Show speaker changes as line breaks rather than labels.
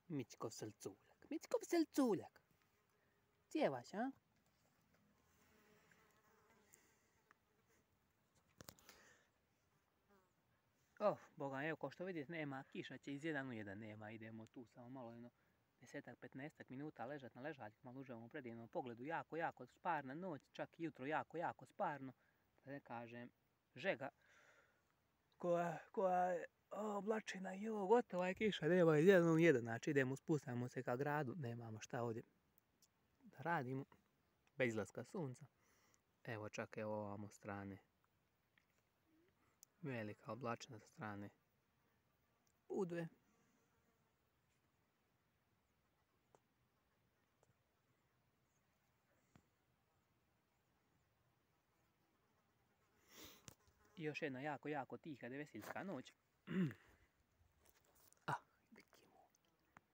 Mićkov selculjak, Mićkov selculjak. Cijevaš, a? Boga, evo, ko što vidite, nema, kiša će iz 1 u 1, nema, idemo tu samo malo, 10-15 minuta ležat na ležaljku, malo uživamo u predivnom pogledu, jako sparna noć, čak i jutro jako sparno, da ne kažem, žega, koja je oblačina i ovo, gotova je kiša, nema iz 1 u 1, znači idemo, spustamo se ka gradu, nemamo šta ovdje da radimo, bez izlaska sunca, evo čak evo ovamo strane. Velika oblačina sa strane Budve. I još jedna jako tiha devesilska noć.